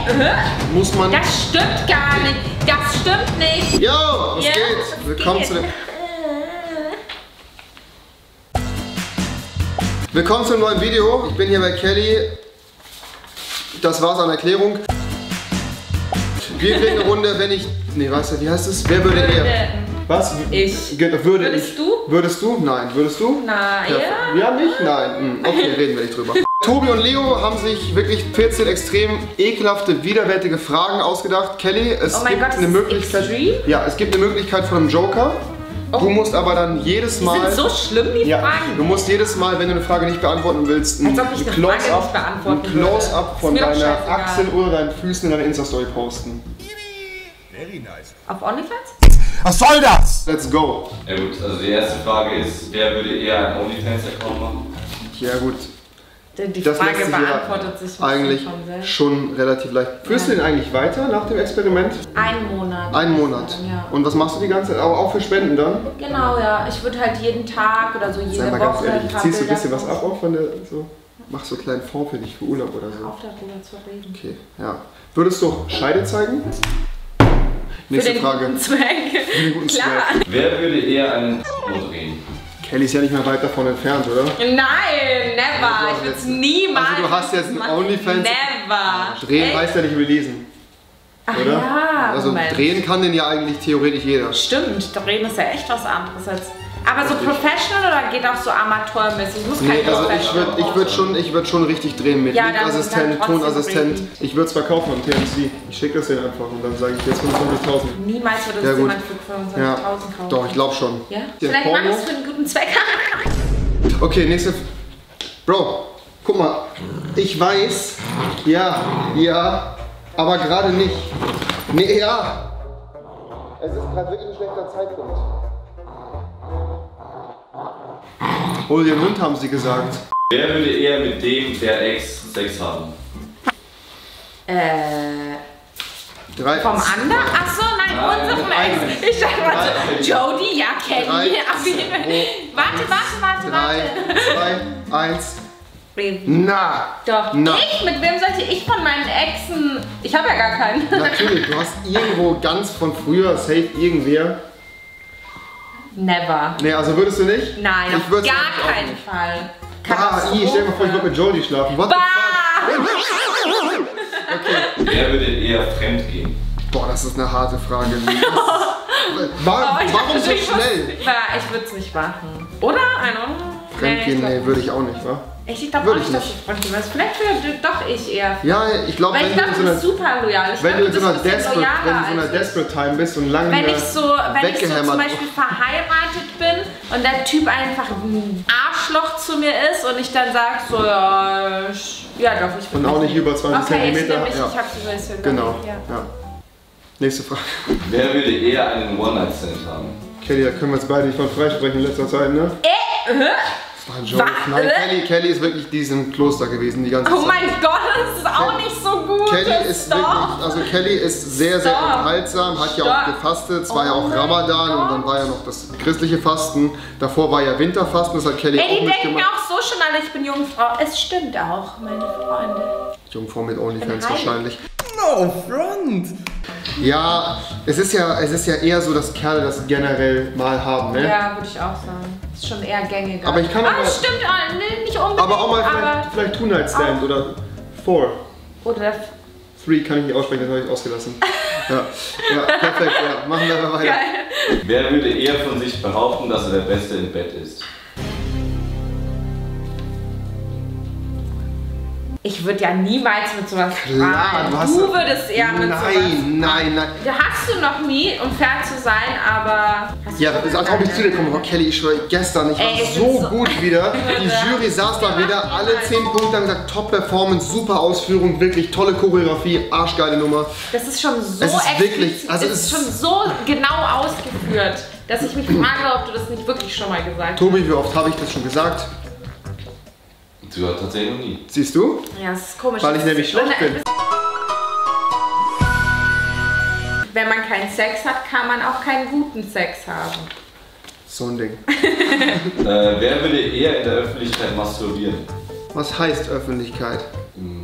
muss man... Das stimmt gar nicht. Das stimmt nicht. Jo, was geht? Willkommen zu dem... Willkommen zu einem neuen Video. Ich bin hier bei Kelly. Das war's an Erklärung. Wir kriegen eine Runde, wenn ich... Nee, weißt du, wie heißt es? Wer würde eher... Was? Ich. Würdest du? Würdest du? Nein. Würdest du? Nein. Ja. Ja, nicht? Nein. Okay, reden wir nicht drüber. Tobi und Leo haben sich wirklich 14 extrem ekelhafte, widerwärtige Fragen ausgedacht. Kelly, es gibt eine Möglichkeit. Ja, es gibt eine Möglichkeit von einem Joker. Du musst aber dann jedes Mal... Die sind so schlimm, die Fragen. Du musst jedes Mal, wenn du eine Frage nicht beantworten willst, ein Close-up von deiner Achsel oder deinen Füßen in deine Insta-Story posten. Very nice. Auf OnlyFans? Was soll das? Let's go. Ja gut, also die erste Frage ist, wer würde eher einen OnlyFans-Account machen? Ja gut. Die das Frage lässt sich beantwortet sich eigentlich schon relativ leicht. Führst du den eigentlich weiter nach dem Experiment? Einen Monat. Einen Monat. Ja. Und was machst du die ganze Zeit? Auch für Spenden dann? Genau, ja. Ich würde halt jeden Tag oder so jede Sag mal Woche ganz ehrlich, ein paar ziehst du ein Bilder bisschen was ab posten. auch von der... So, mach so einen kleinen Fonds für dich, für Urlaub oder so. Auf darüber zu reden. Okay, ja. Würdest du Scheide zeigen? Nächste für den Frage. Guten Zweck. Für den guten Klar. Zweck. Wer würde eher einen drehen? Kelly ist ja nicht mehr weit davon entfernt, oder? Nein, never. Ich würde es niemals. Also du hast jetzt einen OnlyFans. Never. Drehen heißt ja nicht releasen. Ach Oder? ja, also Moment. drehen kann den ja eigentlich theoretisch jeder. Stimmt, drehen ist ja echt was anderes als... Aber so professional oder geht auch so amateurmäßig? Muss kein Nee, also professional ich würd schon richtig drehen mit Ja, Lichtassistent, dann trotzdem Tonassistent. reden. Ich würde es verkaufen am TNC. Ich schicke das denen einfach und dann sage ich jetzt 25.000. Niemals würde Ja, das gut. jemand für 25.000 Ja, kaufen. doch, ich glaube schon. Ja? Der Vielleicht Porno. mach ich es für einen guten Zweck. Okay, nächste. Bro, guck mal. Ich weiß, ja, aber gerade nicht. Nee, ja. Es ist gerade wirklich ein schlechter Zeitpunkt. Hol dir den Hund, haben sie gesagt. Wer würde eher mit dem der Ex Sex haben? Drei. Vom anderen? Achso, nein, unserem Ex. Ich dachte mal so, Jodie, ja, Kelly. Auf jeden Fall. Warte. 3, 2, 1. Wen? Na! Doch. Na. Ich? Mit wem sollte ich von meinen Exen? Ich habe ja gar keinen. Natürlich, du hast irgendwo ganz von früher, safe irgendwer. Never. Nee, also würdest du nicht? Nein, Ich auf würd's gar eigentlich auch keinen nicht. Fall. Stell dir mal vor, ich würde mit Jodie schlafen. What the fuck? Okay. Wer würde eher fremd gehen? Boah, das ist eine harte Frage. Warum so schnell? Ich würde es nicht machen. Oder? Fremdgehen, nee, würde ich auch nicht, wa? Ich glaube auch nicht, dass ich Fremdgehen weiß. Vielleicht würde doch ich eher. Ja, ich glaube, Weil ich glaube, du bist super loyal. Wenn du in so einer Desperate Time bist und lange wenn ich so zum weggehämmert Beispiel verheiratet bin und der Typ einfach ein Arschloch zu mir ist und ich dann sage so, ja doch, ich will und auch nicht über 20 Zentimeter. Ich hab's ein bisschen Genau, ja. ja. Nächste Frage. Wer würde eher einen One-Night-Stand haben? Kelly, da können wir uns beide nicht von freisprechen in letzter Zeit, ne? Das war ein Joke. Nein, Kelly ist wirklich diesem Kloster gewesen die ganze Zeit. Oh mein Gott, das ist auch nicht so gut. Kelly ist wirklich, also Kelly ist sehr, sehr enthaltsam, hat ja auch gefastet, es war ja auch Ramadan und dann war ja noch das christliche Fasten. Davor war ja Winterfasten, das hat Kelly auch die denken mitgemacht. auch so schon alle, ich bin Jungfrau. Es stimmt auch, meine Freunde. Jungfrau mit OnlyFans Heilig. wahrscheinlich. No front. Ja, es ist ja eher so, dass Kerle das generell mal haben, ne? Ja, würde ich auch sagen. Ist schon eher gängiger. Aber ich kann auch mal, stimmt, nee, nicht unbedingt. aber auch mal vielleicht Two-Night-Stand oder 4. Oder 3 kann ich nicht aussprechen, das habe ich ausgelassen. Ja, perfekt, ja. Machen wir mal weiter. geil. Wer würde eher von sich behaupten, dass er der Beste im Bett ist? Ich würde ja niemals mit sowas Klar, du würdest eher mit sowas. Nein. Da hast du noch nie, um fair zu sein, aber... Ja, das ist, als ob ich zu dir komme. Oh, Kelly, ich schwöre, gestern, ich war ich so bin so gut wieder. Die Jury saß da wieder, alle 10 Punkte haben gesagt, Top-Performance, super Ausführung, wirklich tolle Choreografie, arschgeile Nummer. Das ist schon so Es ist wirklich, explizit, also es ist schon so genau ausgeführt, dass ich mich frage, ob du das nicht wirklich schon mal gesagt hast. Tobi, wie oft habe ich das schon gesagt? Du hast tatsächlich noch nie. Siehst du? Ja, das ist komisch. Weil ich nämlich schlecht bin. Wenn man keinen Sex hat, kann man auch keinen guten Sex haben. So ein Ding. Wer würde eher in der Öffentlichkeit masturbieren? Was heißt Öffentlichkeit? Im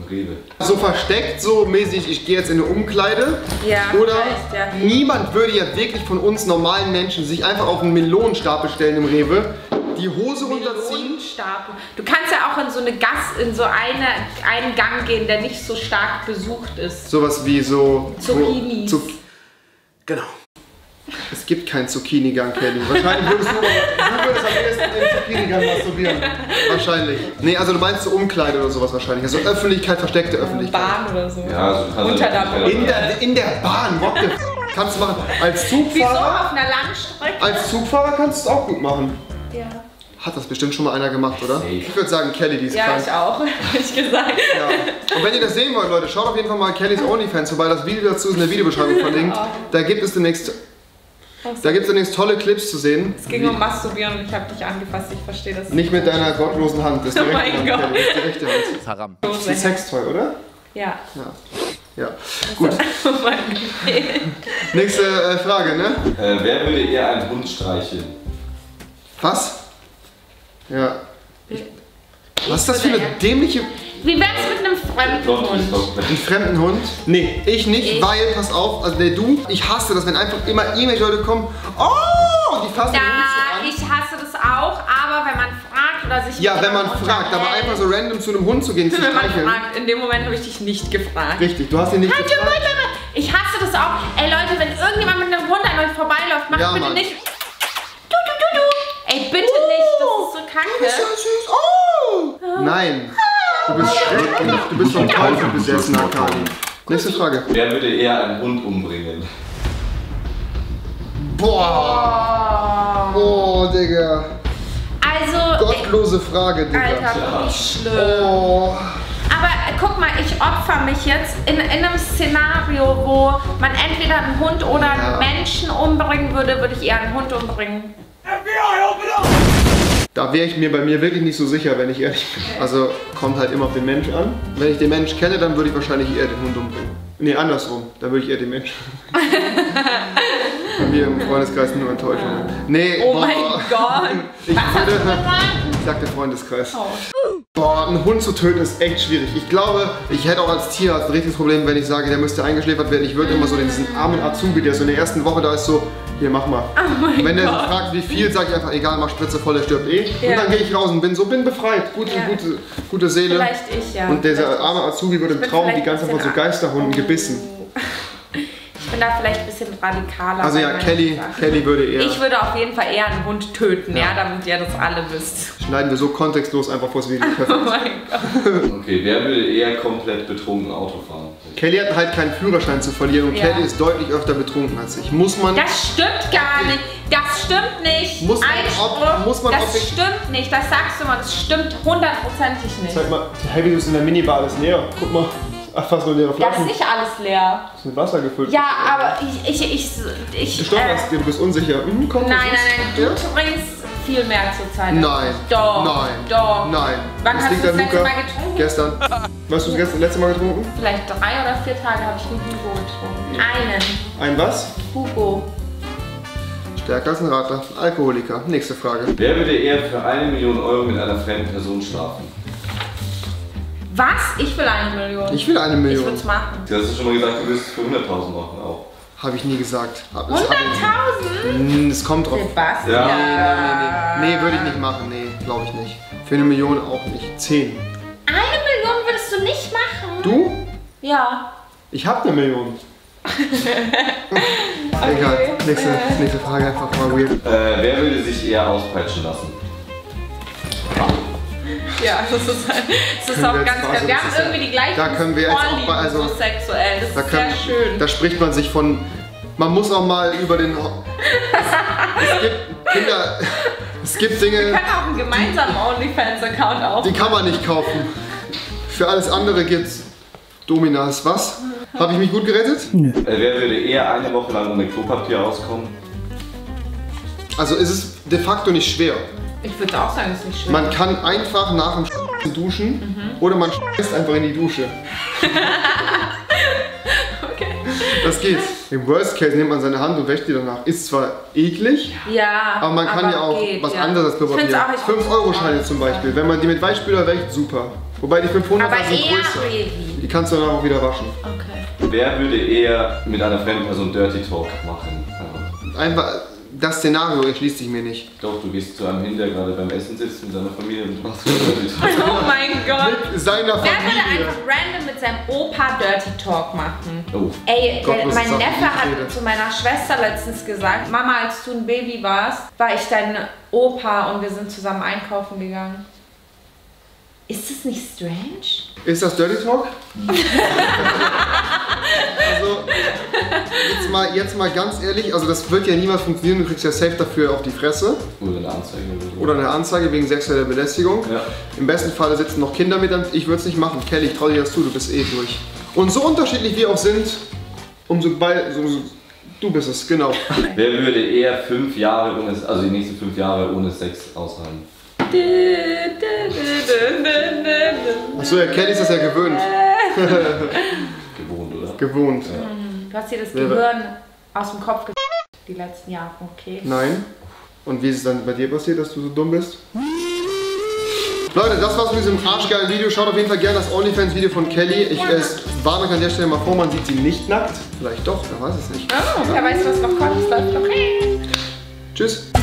Rewe. So versteckt, so mäßig, ich gehe jetzt in eine Umkleide. Ja, oder vielleicht, ja. niemand würde ja wirklich von uns normalen Menschen sich einfach auf einen Melonenstapel stellen im Rewe, die Hose runterziehen. Melonenstapel. Du kannst ja auch in so einen Gang gehen, der nicht so stark besucht ist. Sowas wie so... Zucchinis. Genau. Es gibt keinen Zucchini-Gang, Kelly. Wahrscheinlich würdest du am ehesten den Zucchini-Gang masturbieren. Wahrscheinlich. Nee, also du meinst so Umkleide oder sowas wahrscheinlich. Also Öffentlichkeit, versteckte Öffentlichkeit. Bahn oder so. Ja, also du kannst Unter der Bahn. In der Bahn, what the f***? Kannst du machen. Als Wieso Zugfahrer, auf einer Langstrecke? als Zugfahrer kannst du es auch gut machen. Ja. Hat das bestimmt schon mal einer gemacht, oder? Safe. Ich würde sagen, Kelly, die ist Ja, krank. ich auch, ehrlich gesagt. Ja. Und wenn ihr das sehen wollt, Leute, schaut auf jeden Fall mal Kellys OnlyFans vorbei. Das Video dazu ist in der Videobeschreibung verlinkt. Da gibt es demnächst tolle Clips zu sehen. Es ging um Masturbieren und ich habe dich angefasst, ich verstehe das Nicht mit deiner gottlosen Hand, das ist die Oh rechte mein Hand, Gott. Kelly. Das ist die rechte Hand. Das ist Haram. Das ist ein Sextoy, oder? Ja. Ja. Gut. Oh mein Gott. Nächste Frage, ne? Wer würde eher einen Hund streicheln? Was? Ja. Was ist das für eine dämliche... Wie wär's mit einem fremden Hund? Einen fremden Hund? Nee, ich nicht, weil, pass auf, also nee, du, ich hasse das, wenn einfach immer irgendwelche Leute kommen, oh, die fassen den Hund so an. Ich hasse das auch, aber wenn man fragt oder sich Ja, mit wenn man jemandem fragt, aber unterhält, einfach so random zu einem Hund zu gehen, zu wenn man streicheln. fragt, in dem Moment habe ich dich nicht gefragt. Richtig, du hast ihn nicht Halt, gefragt. ich hasse das auch. Ey Leute, wenn irgendjemand mit einem Hund an euch vorbeiläuft, macht Ja, bitte Mann. nicht. Du. Ey, bitte nicht, das ist so kacke. Süß. Oh! Nein, du bist schrecklich, du bist vom Teufel besessen, Akali. Nächste Frage. Wer würde eher einen Hund umbringen? Boah, oh, Digga. Also, Gottlose Frage, Digga. Alter, wie schlimm. Oh. Aber guck mal, ich opfer mich jetzt in einem Szenario, wo man entweder einen Hund oder einen Menschen umbringen würde, würde ich eher einen Hund umbringen. Da wäre ich mir bei mir wirklich nicht so sicher, wenn ich ehrlich bin. Also kommt halt immer auf den Mensch an. Wenn ich den Mensch kenne, dann würde ich wahrscheinlich eher den Hund umbringen. Nee, andersrum. Dann würde ich eher den Menschen umbringen. Bei mir im Freundeskreis nur Enttäuschung. Nee, Oh mein Gott. Ich Was hast du würde, gesagt? ich sagte Freundeskreis. Oh. Boah, einen Hund zu töten ist echt schwierig. Ich glaube, ich hätte auch als Tierarzt ein richtiges Problem, wenn ich sage, der müsste eingeschläfert werden. Ich würde immer so diesen armen Azubi, der so in der ersten Woche da ist, so, hier, mach mal. Oh Und wenn der so fragt, wie viel, sage ich einfach, egal, mach Spritze voll, der stirbt eh. Ja. Und dann gehe ich raus und bin befreit. Gute Seele. Vielleicht ich, ja. Und dieser arme Azubi wird im bin Traum die vielleicht ganze Zeit von so ein bisschen Geisterhunden gebissen. Ich bin da vielleicht ein bisschen radikaler. Also ja, bei meinen Kelly Sachen. würde eher. Ich würde auf jeden Fall eher einen Hund töten, ja, damit ihr das alle wisst. Schneiden wir so kontextlos einfach vor das Video. Oh mein Gott. Okay, wer würde eher komplett betrunken Auto fahren? Kelly hat halt keinen Führerschein zu verlieren und Ja. Kelly ist deutlich öfter betrunken als ich. Muss man... Das stimmt gar nicht. Das stimmt nicht. Muss man Einspruch. muss man das objektiv- stimmt nicht. Das sagst du mal. Das stimmt hundertprozentig nicht. Zeig mal, hey, wie du es in der Minibar alles leer. Guck mal. Ach, fast nur leere Das Flaschen. ist nicht alles leer. Das ist mit Wasser gefüllt. Ja, aber ich Stopp, du bist unsicher. Komm, nein, was ist? du Ja? trinkst viel mehr zur Zeit. Nein. Doch. Nein. Doch. Nein. Wann Das hast liegt du das an letzte Luca. Mal getrunken? Gestern. Weißt du das letzte Mal getrunken? Vielleicht 3 oder 4 Tage habe ich einen Hugo getrunken. Einen. Ein was? Hugo. Stärker als ein Radler. Alkoholiker. Nächste Frage. Wer würde eher für 1 Million Euro mit einer fremden Person schlafen? Was? Ich will 1 Million. Ich will 1 Ich Million. würde es machen. Du hast ja schon mal gesagt, du wirst es für 100.000 machen auch. Habe ich nie gesagt. 100.000? Es kommt drauf. Sebastian. Ja. Nee, würde ich nicht machen. Nee, glaube ich nicht. Für 1 Million auch nicht. 10. 1 Million würdest du nicht machen? Du? Ja. Ich habe 1 Million. Egal. Nächste Frage einfach mal weird. Wer würde sich eher auspeitschen lassen? Ja, das ist Können auch wir jetzt ganz mal- geil. Wir das haben ist ja- irgendwie die gleichen da können wir jetzt auch Vorlieben, bei- also- so sexuell. Das Da, ist sehr schön. da spricht man sich von. Man muss auch mal über den. Es gibt Kinder. Es gibt Wir Dinge, können auch einen gemeinsamen OnlyFans-Account die aufmachen. kann man nicht kaufen. Für alles andere gibt's Dominas. Was? Habe ich mich gut gerettet? Wer würde eher eine Woche lang ohne Klopapier auskommen? Also ist es de facto nicht schwer. Ich würde auch sagen, es ist nicht schön. Man kann einfach nach dem duschen oder man scheißt einfach in die Dusche. Okay. Das geht. Im Worst Case nimmt man seine Hand und wäscht die danach. Ist zwar eklig, Ja, aber man kann ja auch geht, was ja. anderes als Ich find's Klopapier. auch, ich 5-Euro-Scheine zum Beispiel. Wenn man die mit Weichspüler wäscht, super. Wobei die 500 aber sind eher größer. Revi. Die kannst du dann auch wieder waschen. Okay. Wer würde eher mit einer fremden Person Dirty Talk machen? Einfach, das Szenario erschließt sich mir nicht. Doch, du gehst zu einem hin, der gerade beim Essen sitzt mit seiner Familie und machst Dirty Talk. Oh mein Gott. Mit seiner Wer würde Familie. einfach random mit seinem Opa Dirty Talk machen? Oh. Ey, Gottlose mein Sachen, Neffe die ich rede. hat zu meiner Schwester letztens gesagt, Mama, als du ein Baby warst, war ich dein Opa und wir sind zusammen einkaufen gegangen. Ist das nicht strange? Ist das Dirty Talk? Also, jetzt mal ganz ehrlich, also das wird ja niemals funktionieren, du kriegst ja safe dafür auf die Fresse. Oder eine Anzeige oder so. Oder eine Anzeige wegen sexueller Belästigung. Ja. Im besten Falle sitzen noch Kinder mit, ich würde es nicht machen. Kelly, ich trau dir das zu, du bist eh durch. Und so unterschiedlich wir auch sind, du bist es, genau. Wer würde eher 5 Jahre ohne, also die nächsten 5 Jahre ohne Sex aushalten? Achso, ja, Kelly ist das ja gewöhnt. Gewohnt, oder? Gewohnt. Ja. Du hast dir das Gehirn aus dem Kopf die letzten Jahre, okay. Nein. Und wie ist es dann bei dir passiert, dass du so dumm bist? Leute, das war's mit diesem arschgeilen Video. Schaut auf jeden Fall gerne das OnlyFans-Video von Kelly. Ich warne euch an der Stelle mal vor, man sieht sie nicht nackt. Vielleicht doch, wer weiß es nicht. Oh, wer weiß, was noch kommt. Es läuft noch. Tschüss.